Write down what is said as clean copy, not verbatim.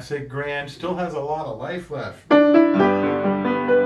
classic grand, still has a lot of life left.